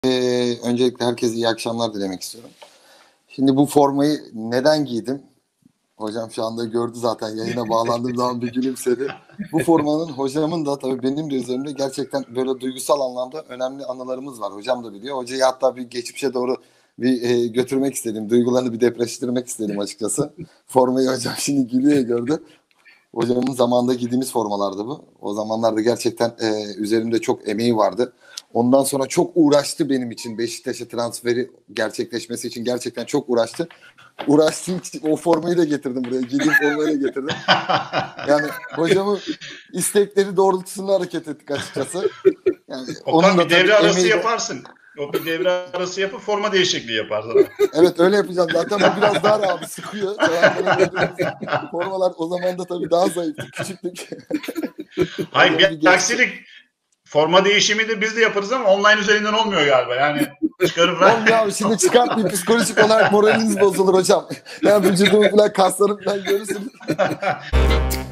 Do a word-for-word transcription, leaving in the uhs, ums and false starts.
Ee, öncelikle herkese iyi akşamlar dilemek istiyorum. Şimdi bu formayı neden giydim? Hocam şu anda gördü zaten, yayına bağlandığım zaman bir gülümsedi. Bu formanın hocamın da tabii benim de üzerimde gerçekten böyle duygusal anlamda önemli anılarımız var. Hocam da biliyor. Hocayı hatta bir geçmişe doğru bir e, götürmek istedim. Duygularını bir depreştirmek istedim açıkçası. Formayı hocam şimdi gülüyor, gördü. Hocamın zamanında giydiğimiz formalardı bu. O zamanlarda gerçekten e, üzerimde çok emeği vardı. Ondan sonra çok uğraştı benim için. Beşiktaş'a transferi gerçekleşmesi için gerçekten çok uğraştı. Uğraştığı için o formayı da getirdim buraya. Giydiğim formayı da getirdim. Yani hocamın istekleri doğrultusunda hareket ettik açıkçası. Yani Okan, bir devre arası de... yaparsın. O bir devre arası yapıp forma değişikliği yaparsın. Evet, öyle yapacağım. Zaten bu biraz dar abi, sıkıyor. Formalar o zaman da tabii daha zayıftı, küçüktük. Hayır, bir, bir aksilik. Forma değişimi de biz de yaparız ama online üzerinden olmuyor galiba. Yani çıkarıp... Olmuyor abi, şimdi çıkartmayın. Psikolojik olarak moraliniz bozulur hocam. Yani vücudumu falan, kaslarım falan görürsünüz.